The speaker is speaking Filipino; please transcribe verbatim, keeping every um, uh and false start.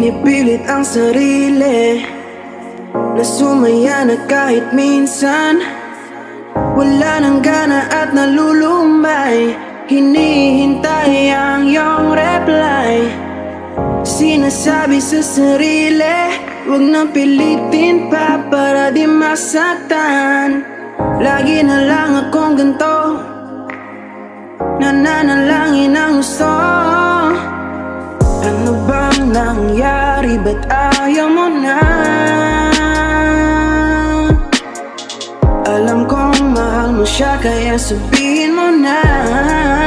pinipilit ang sarili na sumaya na kahit minsan wala nang gana at nalulumay. Hinihintay ang iyong reply. Sinasabi sa sarili, huwag nang pilitin pa para di masaktan. Lagi na lang akong ganito, nananalangin ang gusto. Ano bang nangyari? Ba't ayaw mo na? Alam kong mahal mo siya, kaya sabihin mo na.